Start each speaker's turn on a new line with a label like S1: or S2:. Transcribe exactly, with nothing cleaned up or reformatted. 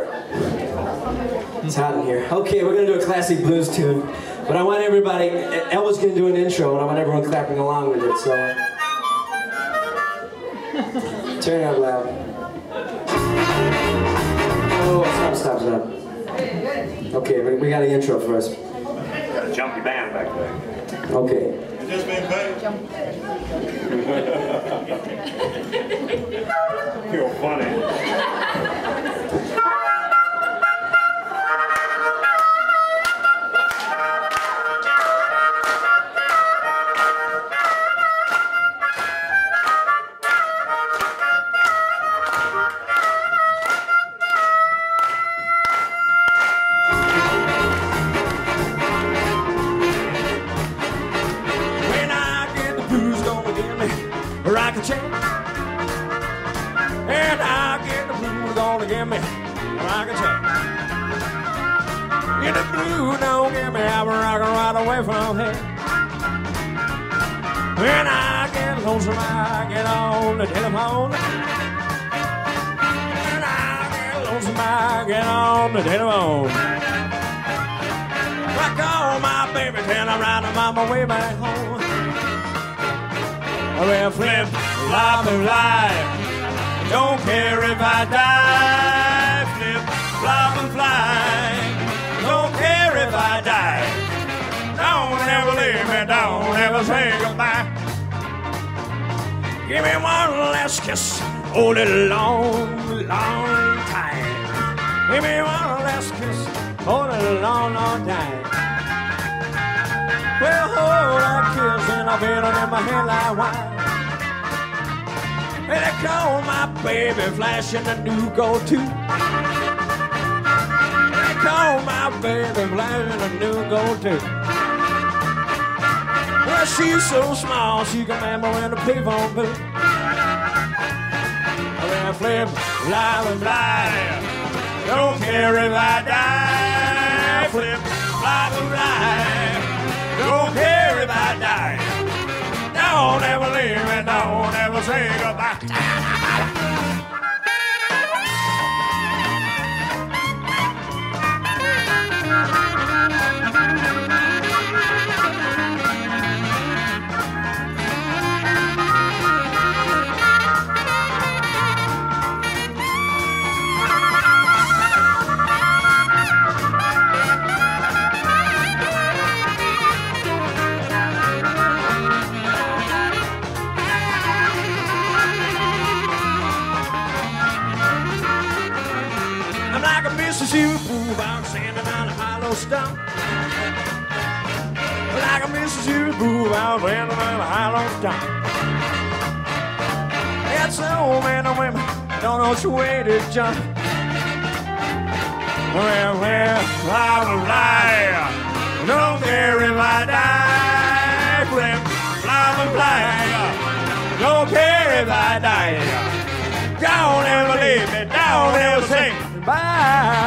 S1: It's hot in here. Okay, we're gonna do a classic blues tune, but I want everybody, Elva's gonna do an intro, and I want everyone clapping along with it, so uh, turn it up loud. Oh, stop, stop, stop. Okay, we, we got an intro first.
S2: Got a jumpy band back there.
S1: Okay.
S3: Just been paid.
S2: You're funny.
S4: Rock a chain, and I get the blues gonna give me rock a chain. Get the blues don't give me, I'll be rocking right away from here. When I get lonesome, I get on the telephone. When I get lonesome, I get on the telephone. I call my baby, tell her I'm on my way back home. Well, flip, flop, and fly. Don't care if I die. Flip, flop, and fly. Don't care if I die. Don't ever leave me. Don't ever say goodbye. Give me one last kiss. Hold it a long, long time. Give me one last kiss. Hold it a long, long time. Well, hold that kiss and I feel it in my head like wine. And they call my baby flashing a new go-to. They call my baby flashing a new go-to. Well, she's so small she can remember when the payphone booth. Well, flip, fly, and fly. Don't care if I die. Flip, fly, and fly. Don't care if I die. Don't ever leave me, don't ever say goodbye. Mississippi, I'm standing on a hollow stump. Like a Mississippi, I'm standing on a hollow stump. Got so many women, don't know which way to jump. Well, well, I'm alive. Don't care if I die. Flip, flop, and fly. Don't care if I die. Don't ever leave me, don't ever say goodbye.